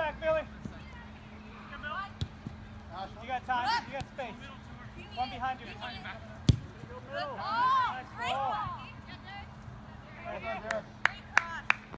back, Billy. You got time. You got space. One behind you. Nice.